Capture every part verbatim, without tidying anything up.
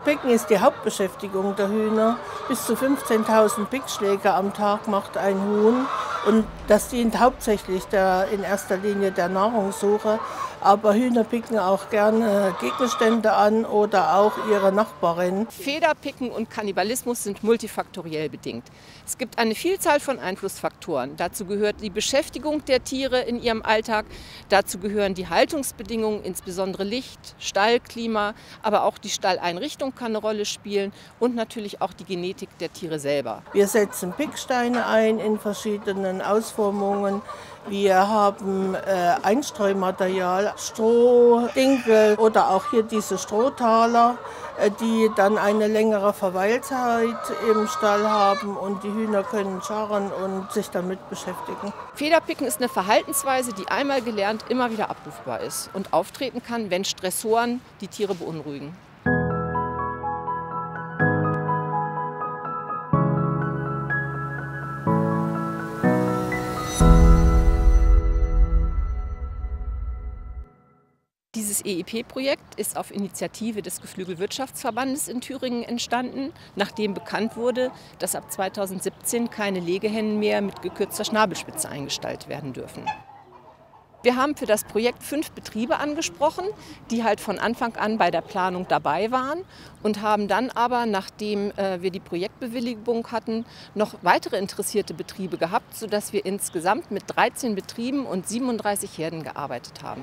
Picken ist die Hauptbeschäftigung der Hühner. Bis zu fünfzehntausend Pickschläge am Tag macht ein Huhn. Und das dient hauptsächlich der, in erster Linie der Nahrungssuche. Aber Hühner picken auch gerne Gegenstände an oder auch ihre Nachbarin. Federpicken und Kannibalismus sind multifaktoriell bedingt. Es gibt eine Vielzahl von Einflussfaktoren. Dazu gehört die Beschäftigung der Tiere in ihrem Alltag. Dazu gehören die Haltungsbedingungen, insbesondere Licht, Stallklima, aber auch die Stalleinrichtung kann eine Rolle spielen und natürlich auch die Genetik der Tiere selber. Wir setzen Picksteine ein in verschiedenen Ausformungen. Wir haben äh, Einstreumaterial, Stroh, Dinkel oder auch hier diese Strohtaler, äh, die dann eine längere Verweilzeit im Stall haben und die Hühner können scharren und sich damit beschäftigen. Federpicken ist eine Verhaltensweise, die einmal gelernt immer wieder abrufbar ist und auftreten kann, wenn Stressoren die Tiere beunruhigen. Dieses E I P-Projekt ist auf Initiative des Geflügelwirtschaftsverbandes in Thüringen entstanden, nachdem bekannt wurde, dass ab zweitausendsiebzehn keine Legehennen mehr mit gekürzter Schnabelspitze eingestallt werden dürfen. Wir haben für das Projekt fünf Betriebe angesprochen, die halt von Anfang an bei der Planung dabei waren und haben dann aber, nachdem äh, wir die Projektbewilligung hatten, noch weitere interessierte Betriebe gehabt, sodass wir insgesamt mit dreizehn Betrieben und siebenunddreißig Herden gearbeitet haben.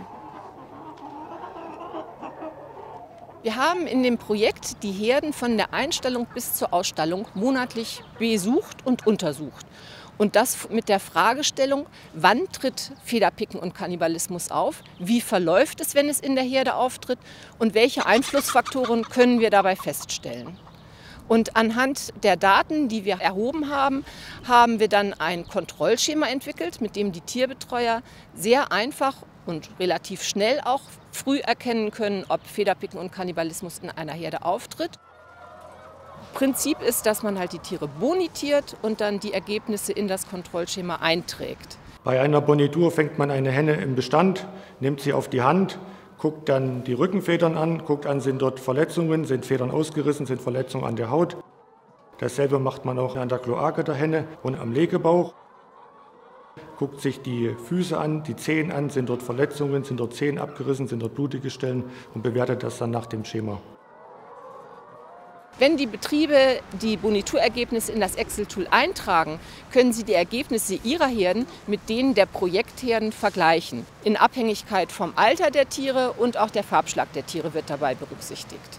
Wir haben in dem Projekt die Herden von der Einstellung bis zur Ausstallung monatlich besucht und untersucht. Und das mit der Fragestellung, wann tritt Federpicken und Kannibalismus auf, wie verläuft es, wenn es in der Herde auftritt und welche Einflussfaktoren können wir dabei feststellen. Und anhand der Daten, die wir erhoben haben, haben wir dann ein Kontrollschema entwickelt, mit dem die Tierbetreuer sehr einfach und relativ schnell auch früh erkennen können, ob Federpicken und Kannibalismus in einer Herde auftritt. Prinzip ist, dass man halt die Tiere bonitiert und dann die Ergebnisse in das Kontrollschema einträgt. Bei einer Bonitur fängt man eine Henne im Bestand, nimmt sie auf die Hand, guckt dann die Rückenfedern an, guckt an, sind dort Verletzungen, sind Federn ausgerissen, sind Verletzungen an der Haut. Dasselbe macht man auch an der Kloake der Henne und am Legebauch. Guckt sich die Füße an, die Zehen an, sind dort Verletzungen, sind dort Zehen abgerissen, sind dort blutige Stellen und bewertet das dann nach dem Schema. Wenn die Betriebe die Boniturergebnisse in das Excel-Tool eintragen, können sie die Ergebnisse ihrer Herden mit denen der Projektherden vergleichen. In Abhängigkeit vom Alter der Tiere und auch der Farbschlag der Tiere wird dabei berücksichtigt.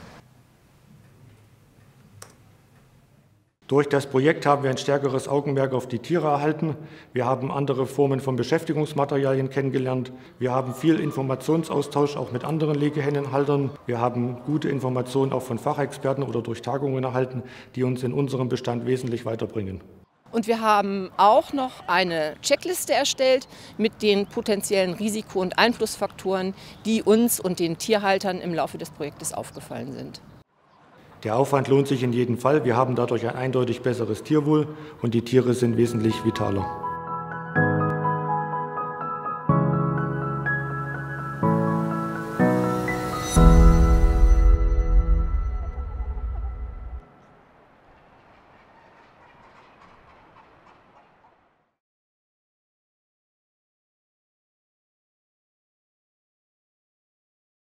Durch das Projekt haben wir ein stärkeres Augenmerk auf die Tiere erhalten. Wir haben andere Formen von Beschäftigungsmaterialien kennengelernt. Wir haben viel Informationsaustausch auch mit anderen Legehennenhaltern. Wir haben gute Informationen auch von Fachexperten oder durch Tagungen erhalten, die uns in unserem Bestand wesentlich weiterbringen. Und wir haben auch noch eine Checkliste erstellt mit den potenziellen Risiko- und Einflussfaktoren, die uns und den Tierhaltern im Laufe des Projektes aufgefallen sind. Der Aufwand lohnt sich in jedem Fall. Wir haben dadurch ein eindeutig besseres Tierwohl und die Tiere sind wesentlich vitaler.